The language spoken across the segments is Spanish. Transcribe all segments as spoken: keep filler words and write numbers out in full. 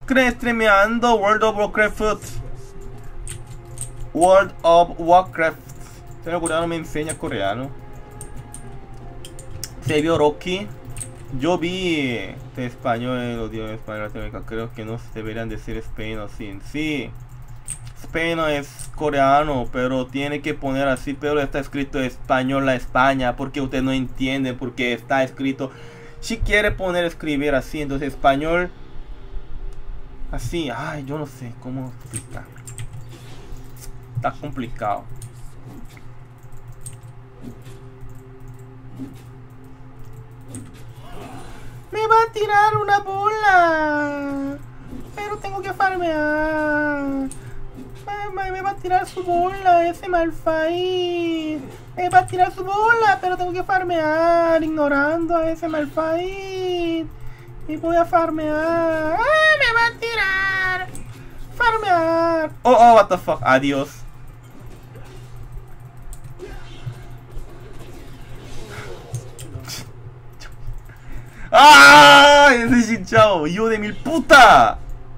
Streameando World of Warcraft. World of Warcraft. Señor coreano me enseña coreano. Se vio Rocky. Yo vi de español, lo dio en español Latinoamérica. Creo que no se deberían decir Spain o sin. Sí. Spain es coreano, pero tiene que poner así, pero está escrito español a España, porque usted no entiende, porque está escrito. Si quiere poner escribir así, entonces español así, ay, yo no sé cómo explicar. Está complicado. Me va a tirar una bola, pero tengo que farmear. Me va a tirar su bola, ese Malphite. Me va a tirar su bola, pero tengo que farmear, ignorando a ese Malphite. Y voy a farmear. ¡Ah, me va a tirar! Farmear. Oh, oh, what the fuck. Adiós. ¡Ah! Ese chinchao. Yo de mil puta.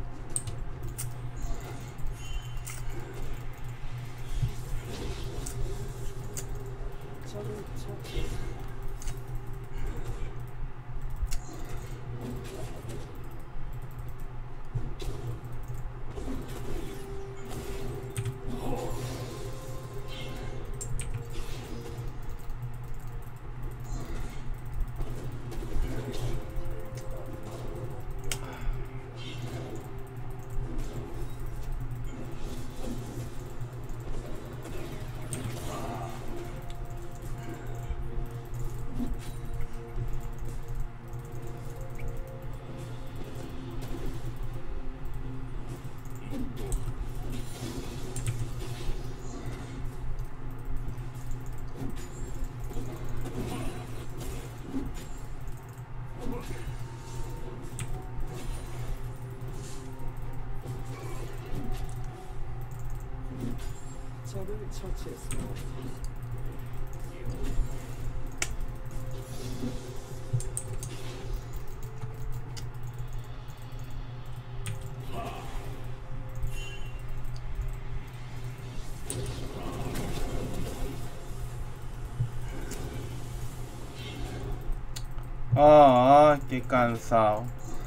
Ah, qué cansado.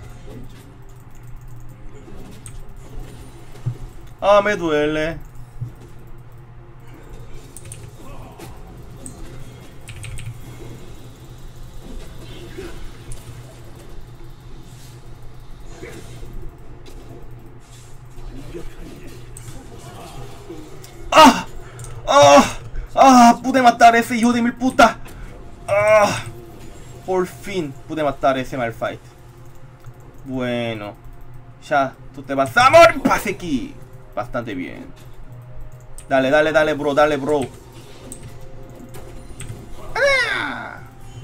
Ah, me duele. ¡Ah! ¡Ah! ¡Ah! Pude matar a ese hijo de mil puta. ¡Ah! Por fin pude matar a ese Malphite. Bueno, ya tú te vas a morir. Pase aquí. Bastante bien. Dale, dale, dale, bro, dale, bro. ¡Ah!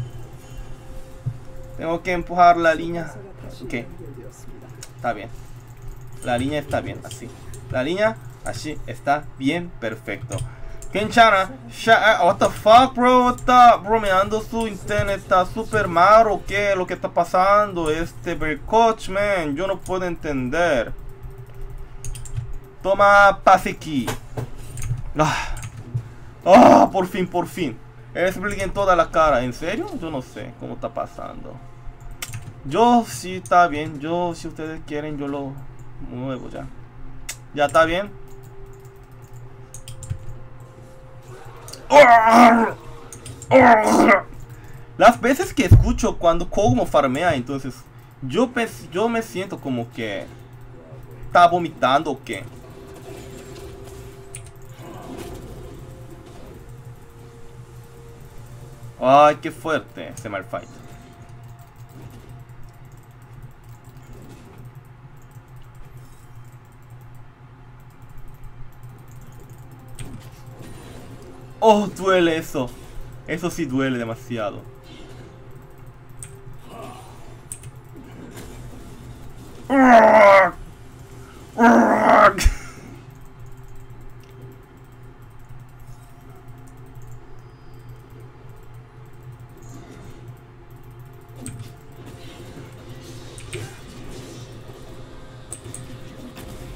Tengo que empujar la línea. Ok, está bien. La línea está bien, así. La línea, así, está bien, perfecto. Kenchana, what the fuck, bro, está bromeando, su internet está super malo, ¿qué es lo que está pasando? Este Bercoch, man, yo no puedo entender. Toma, pase aquí. Ah, oh, por fin, por fin. Es en toda la cara, ¿en serio? Yo no sé cómo está pasando. Yo sí está bien, yo si ustedes quieren yo lo muevo ya. Ya está bien. Las veces que escucho cuando Kog'Maw farmea, entonces yo, yo me siento como que está vomitando o qué. Ay, qué fuerte ese Malphite. Oh, duele eso. Eso sí duele demasiado.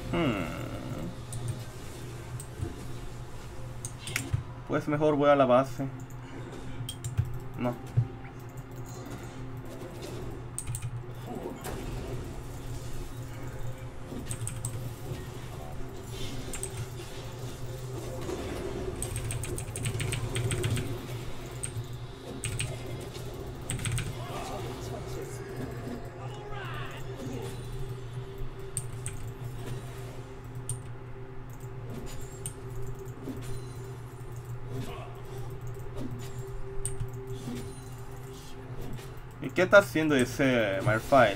Hmm. Pues mejor voy a la base. No. ¿Y qué está haciendo ese Malphite?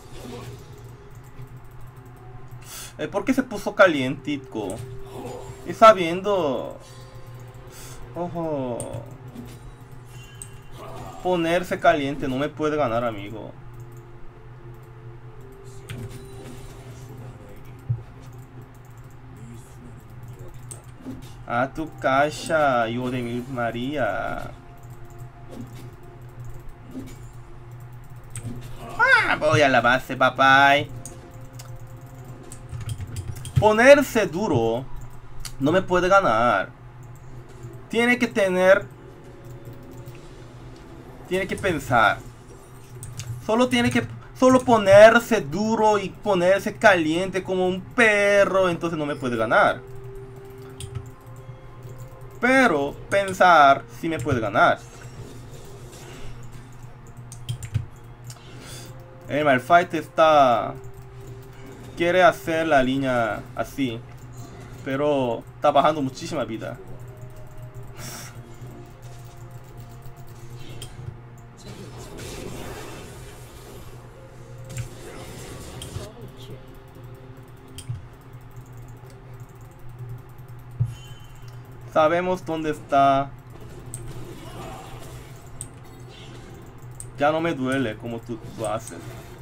Eh, ¿Por qué se puso calientico? Y sabiendo... Ojo... Ponerse caliente no me puede ganar, amigo. A tu caixa, hijo de mil María. Ah, voy a la base, papá. Ponerse duro no me puede ganar. Tiene que tener... Tiene que pensar. Solo tiene que... Solo ponerse duro y ponerse caliente como un perro. Entonces no me puede ganar. Pero pensar sí me puede ganar. El Malphite está... Quiere hacer la línea así. Pero está bajando muchísima vida. Sabemos dónde está. Ya no me duele como tú lo haces.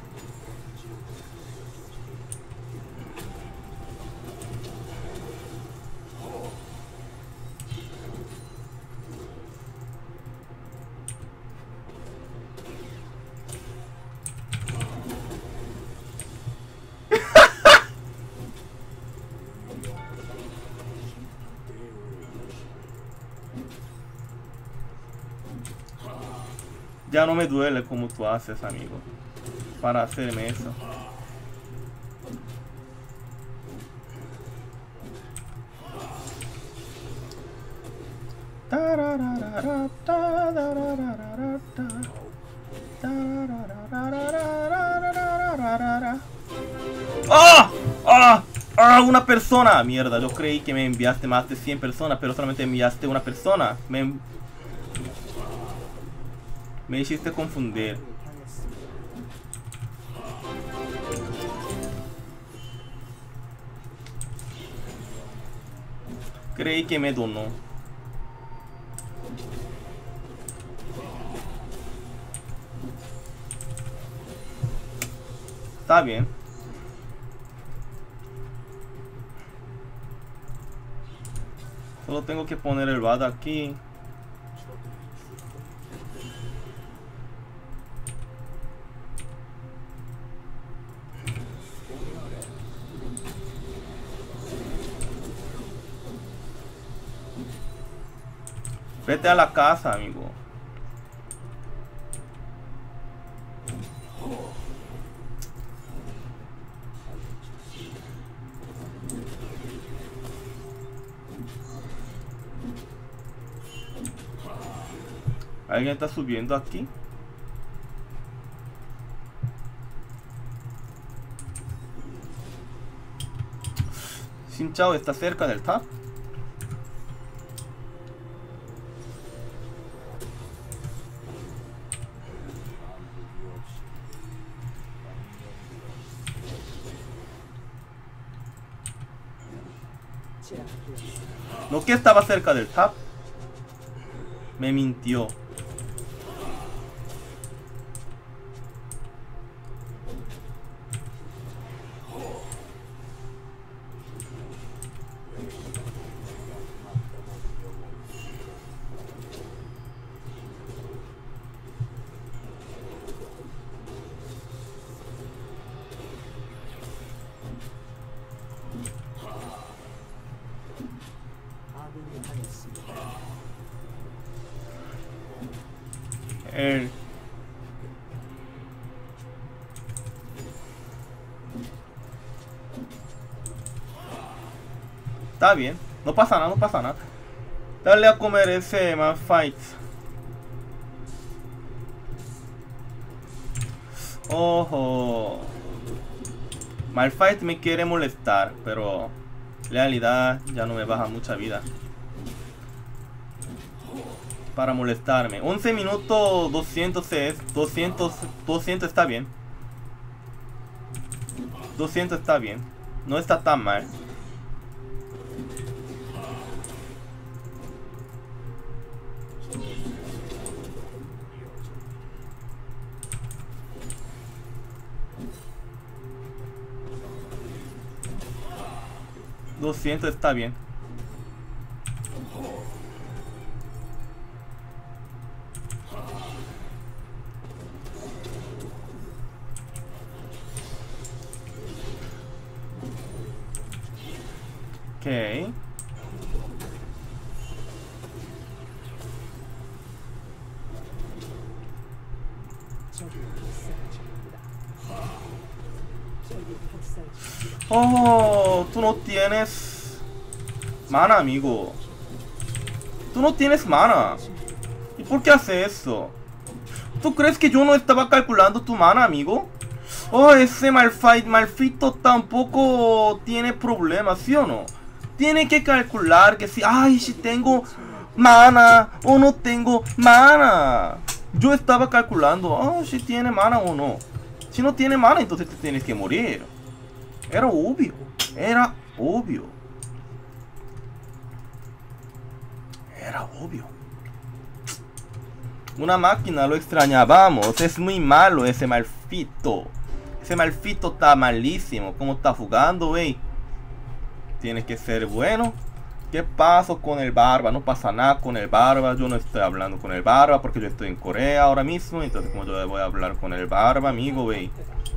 Ya no me duele como tú haces, amigo, para hacerme eso. ¡Ah! ¡Ah! ¡Ah! Una persona. Mierda, yo creí que me enviaste más de cien personas, pero solamente enviaste una persona. Me... Me hiciste confundir. Creí que me donó. Está bien. Solo tengo que poner el V A D aquí. Vete a la casa, amigo. ¿Alguien está subiendo aquí? Xin Chao está cerca del top. No, que estaba cerca del top. Me mintió. El... Está bien, no pasa nada, no pasa nada. Dale a comer ese Malphite. Ojo. Malphite me quiere molestar, pero en realidad ya no me baja mucha vida para molestarme. once minutos, doscientos es, doscientos, doscientos está bien. doscientos está bien, no está tan mal. doscientos está bien. Ok. Oh, tú no tienes mana, amigo. Tú no tienes mana. ¿Y por qué haces eso? ¿Tú crees que yo no estaba calculando tu mana, amigo? Oh, ese Malphite, Malfito tampoco tiene problemas, ¿sí o no? Tiene que calcular que si, ay, si tengo mana o no tengo mana. Yo estaba calculando, oh, si tiene mana o no. Si no tiene mana, entonces te tienes que morir. Era obvio, era obvio. Era obvio. Una máquina, lo extrañábamos. Es muy malo ese Malfito. Ese Malfito está malísimo. ¿Cómo está jugando, wey? Tiene que ser bueno. ¿Qué pasó con el Barba? No pasa nada con el Barba. Yo no estoy hablando con el Barba porque yo estoy en Corea ahora mismo. Entonces, como yo voy a hablar con el Barba, amigo, wey?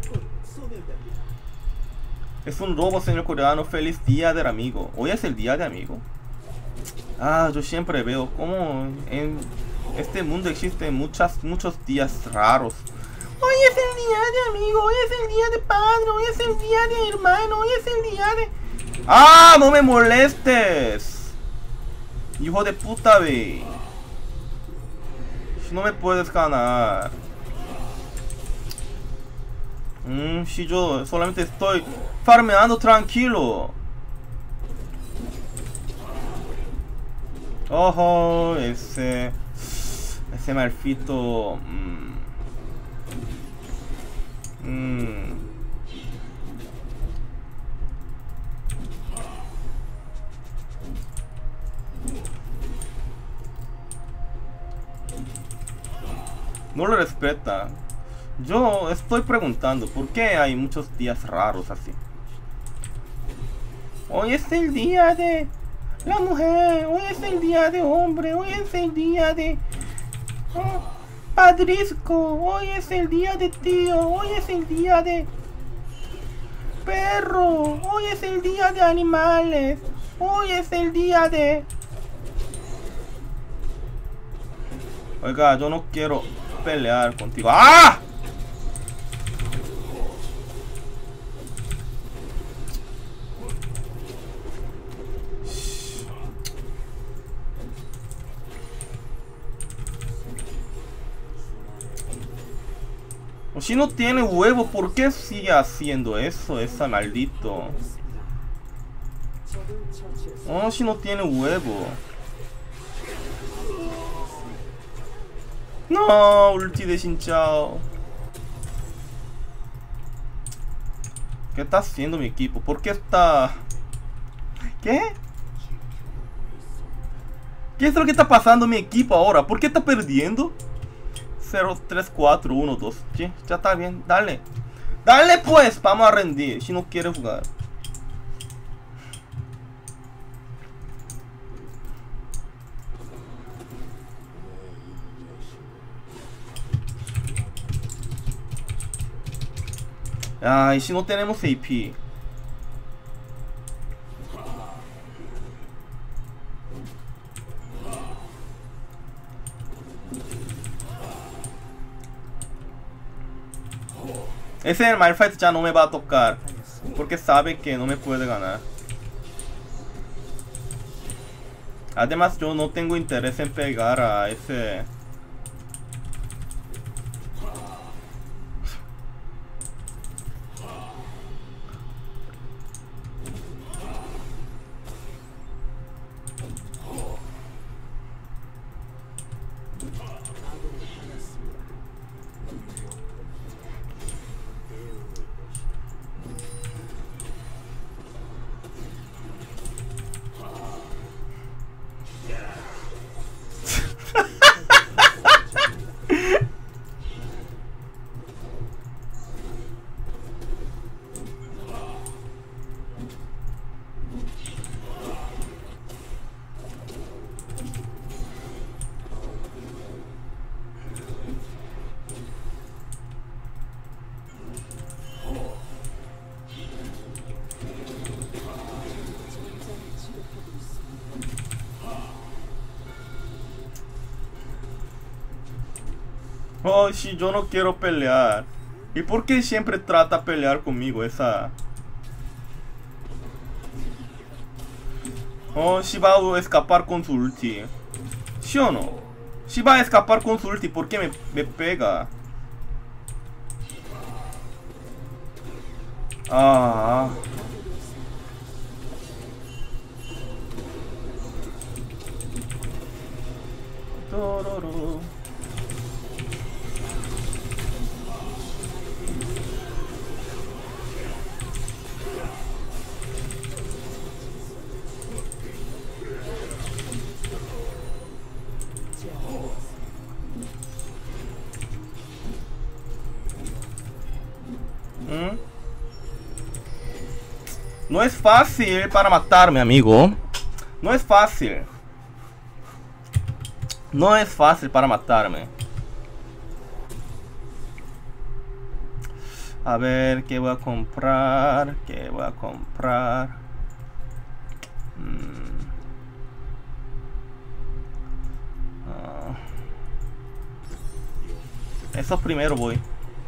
Es un robo, señor coreano. Feliz día del amigo. Hoy es el día de amigo. Ah, yo siempre veo como en este mundo existen muchas, muchos días raros. Hoy es el día de amigo, hoy es el día de padre, hoy es el día de hermano, hoy es el día de... ¡Ah! ¡No me molestes! Hijo de puta, ve. No me puedes ganar. Mmm, si yo solamente estoy farmeando tranquilo. Ojo, ese... Ese Malfito... Mmm. Mmm. No lo respeta. Yo estoy preguntando por qué hay muchos días raros así. Hoy es el día de la mujer, hoy es el día de hombre, hoy es el día de oh, padrisco, hoy es el día de tío, hoy es el día de perro, hoy es el día de animales, hoy es el día de... Oiga, yo no quiero pelear contigo. ¡Ah! O si no tiene huevo, ¿por qué sigue haciendo eso? Esa maldito. Oh, si no tiene huevo. No, ulti de Shinchao. ¿Qué está haciendo mi equipo? ¿Por qué está...? ¿Qué? ¿Qué es lo que está pasando mi equipo ahora? ¿Por qué está perdiendo? cero, tres, cuatro, uno, dos. Sí, ya está bien, dale. Dale pues, vamos a rendir si no quiere jugar. Ay, si no tenemos A P. Ese en Malphite ya no me va a tocar. Porque sabe que no me puede ganar. Además yo no tengo interés en pegar a ese... Oh, sí, yo no quiero pelear. ¿Y por qué siempre trata de pelear conmigo esa? Oh, sí va a escapar con su ulti. ¿Sí o no? Sí va a escapar con su ulti. ¿Por qué me, me pega? Ah. Tororo. ¿Mm? No es fácil para matarme, amigo. No es fácil. No es fácil para matarme. A ver, ¿qué voy a comprar? ¿Qué voy a comprar? Hmm. Ah. Eso primero voy.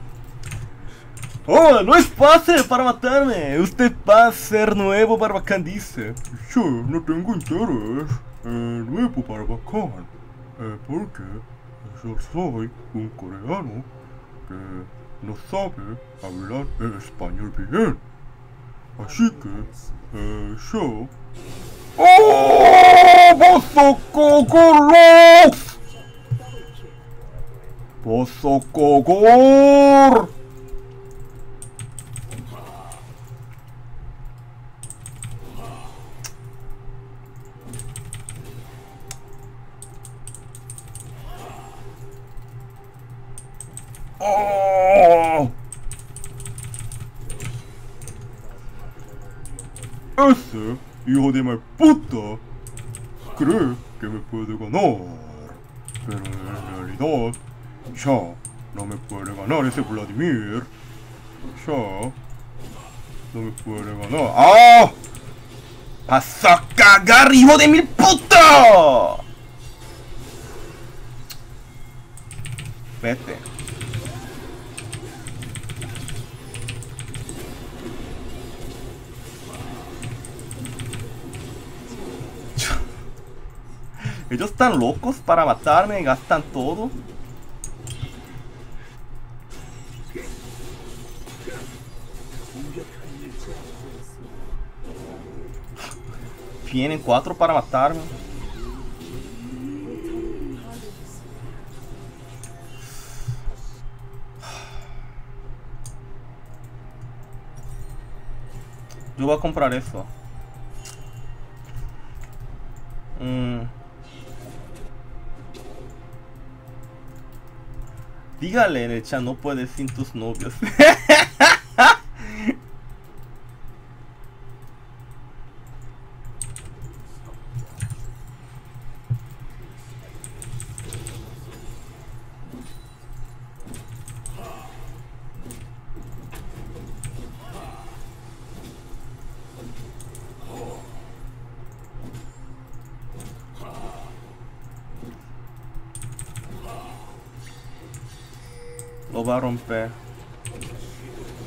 Oh, no es fácil para matarme. Usted va a ser nuevo Barbacán, dice. Yo no tengo interés en nuevo Barbacán, eh, porque yo soy un coreano que no sabe hablar español bien. Así que, eh, yo... ¡Oh! ¡Bosokogor! ¡Bosokogor! ¡Oh! Ese hijo de mi puta cree que me puede ganar, pero en realidad ya no me puede ganar ese Vladimir. Ya no me puede ganar. ¡Ah! ¡Vas a cagar, hijo de mil puta! Vete. Ellos están locos para matarme, gastan todo. Vienen cuatro para matarme. Yo voy a comprar eso. Mm. Dígale en el chat, no puedes sin tus novios. Lo va a romper.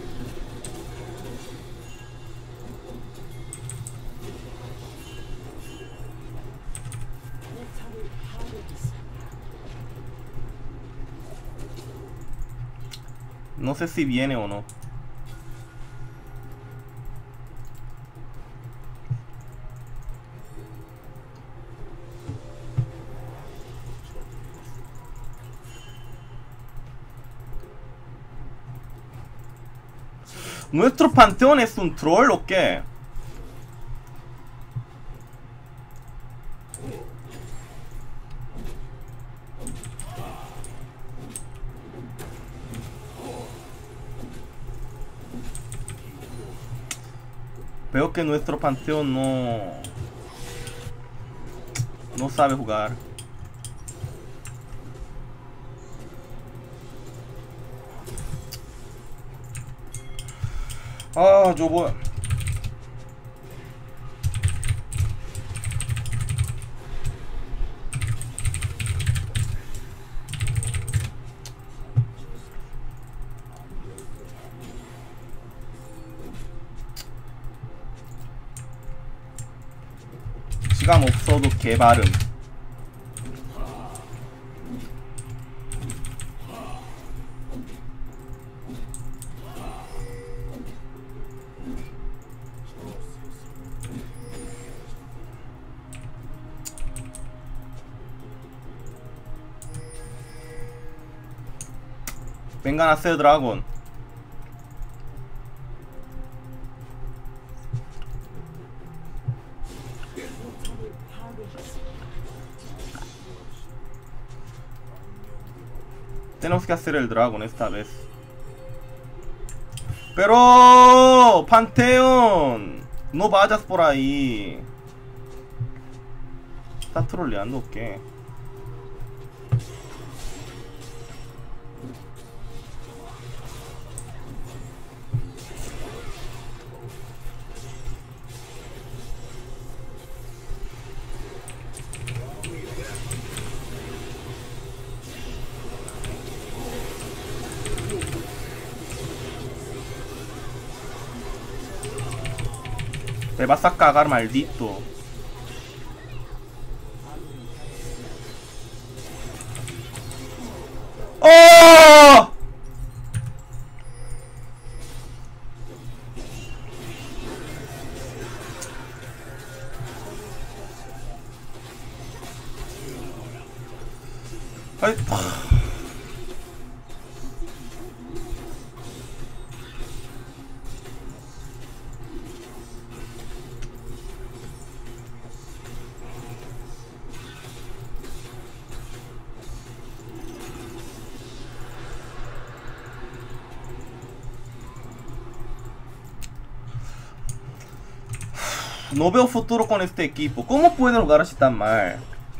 No sé si viene o no. ¿Nuestro panteón es un troll o qué? Veo que nuestro panteón no... no sabe jugar. Ah, yo voy... 시간 없어도 개발음. Vengan a hacer dragón. Tenemos que hacer el dragón esta vez. Pero... Panteón, no vayas por ahí. ¿Estás troleando o qué? Te vas a cagar, maldito. ¡Oh! Ay. No veo futuro con este equipo. ¿Cómo pueden jugar así tan mal?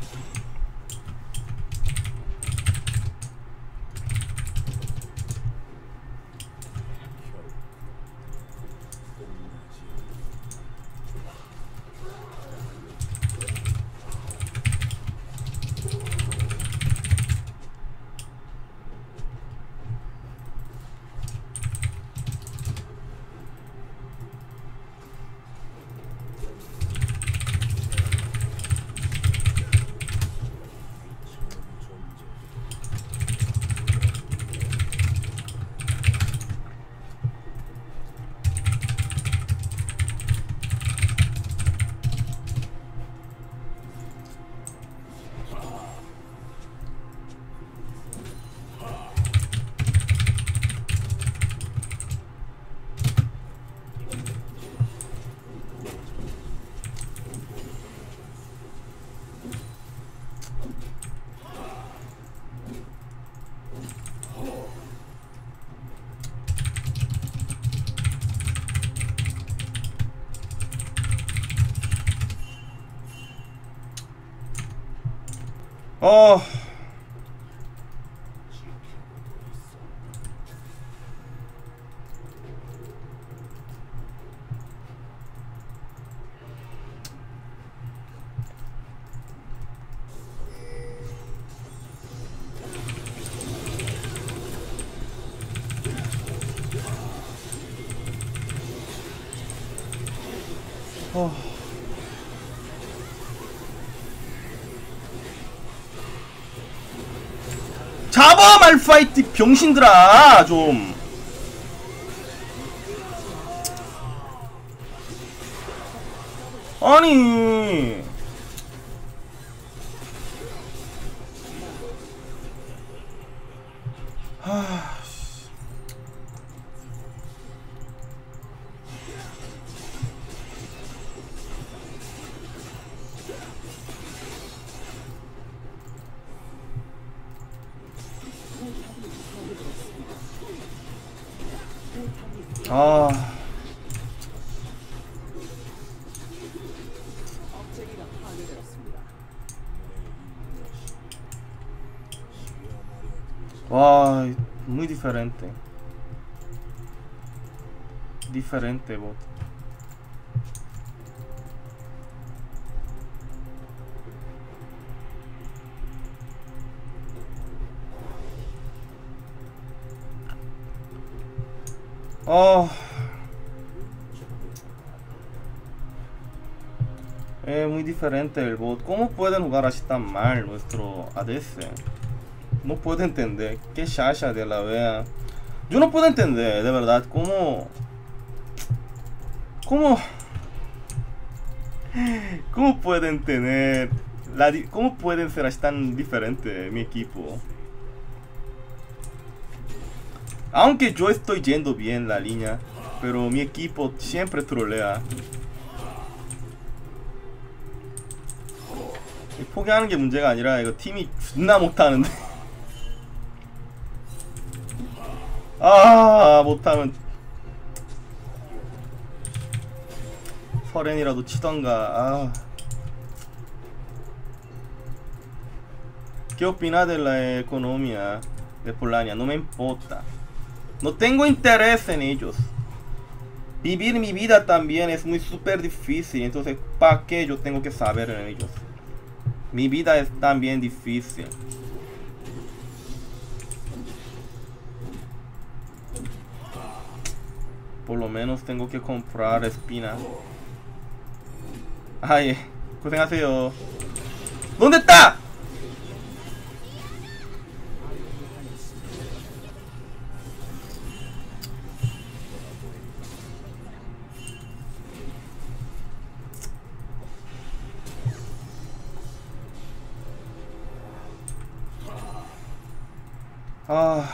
Oh. Oh. 잡아, 말파이트 병신들아. 좀 아니 하... 아... 와, muy diferente. Diferente bot. Oh. Es muy diferente el bot. ¿Cómo pueden jugar así tan mal nuestro A D C? No puedo entender. Qué chacha de la vea. Yo no puedo entender, de verdad, cómo... ¿Cómo? ¿Cómo pueden tener... La di ¿Cómo pueden ser así tan diferente mi equipo? Aunque yo estoy yendo bien la línea, pero mi equipo siempre trolea. 포기하는 게 문제가 아니라 이거 팀이 존나 못하는데. 아, 못하면 서렌이라도 치던가. 아. ¿Qué opina de la economía de Polonia? No me importa. No tengo interés en ellos. Vivir mi vida también es muy súper difícil. Entonces, ¿para qué yo tengo que saber en ellos? Mi vida es también difícil. Por lo menos tengo que comprar espina. Ay, 고생하세요. ¿Dónde está? 아...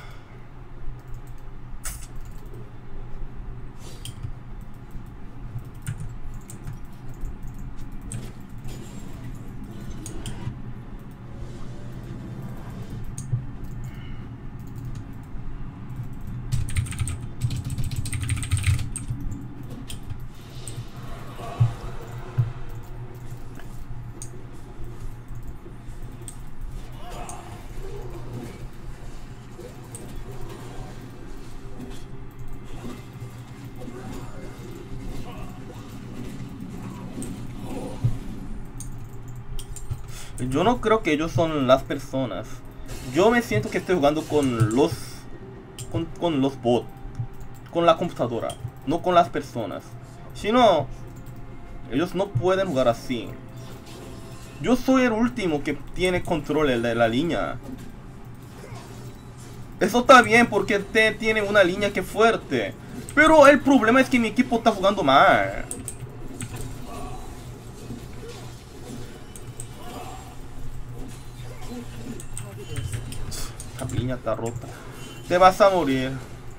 Yo no creo que ellos son las personas. Yo me siento que estoy jugando con los con, con los bots, con la computadora, no con las personas. Si no, ellos no pueden jugar así. Yo soy el último que tiene control de la línea. Eso está bien porque te tiene una línea que es fuerte. Pero el problema es que mi equipo está jugando mal. La línea está rota. Te vas a morir.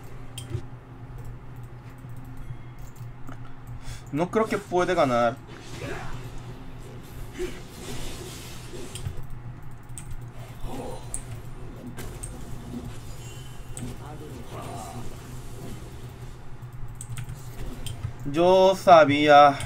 No creo que puede ganar. Yo sabía.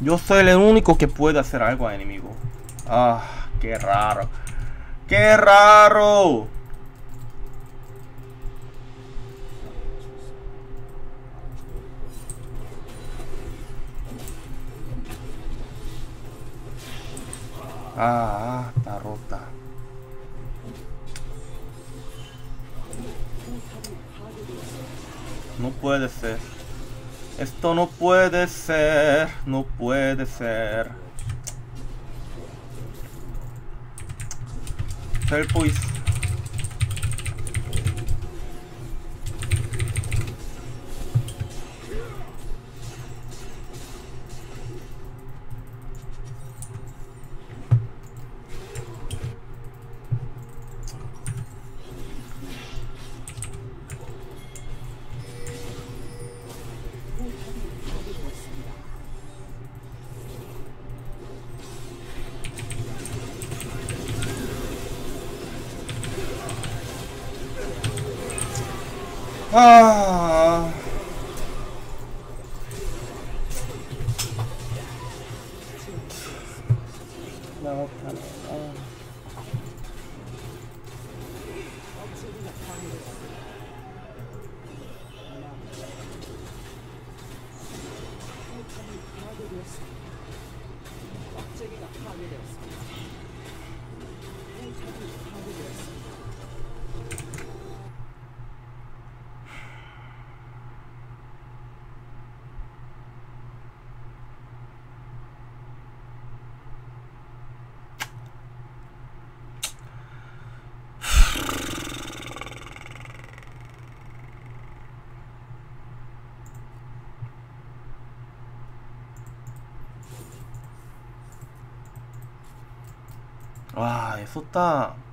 Yo soy el único que puede hacer algo al enemigo. Ah, qué raro. ¡Qué raro! Ah, ah, está rota. No puede ser. Esto no puede ser. No puede ser. Selpois. Ah. La otra no. Ah. 와, eso está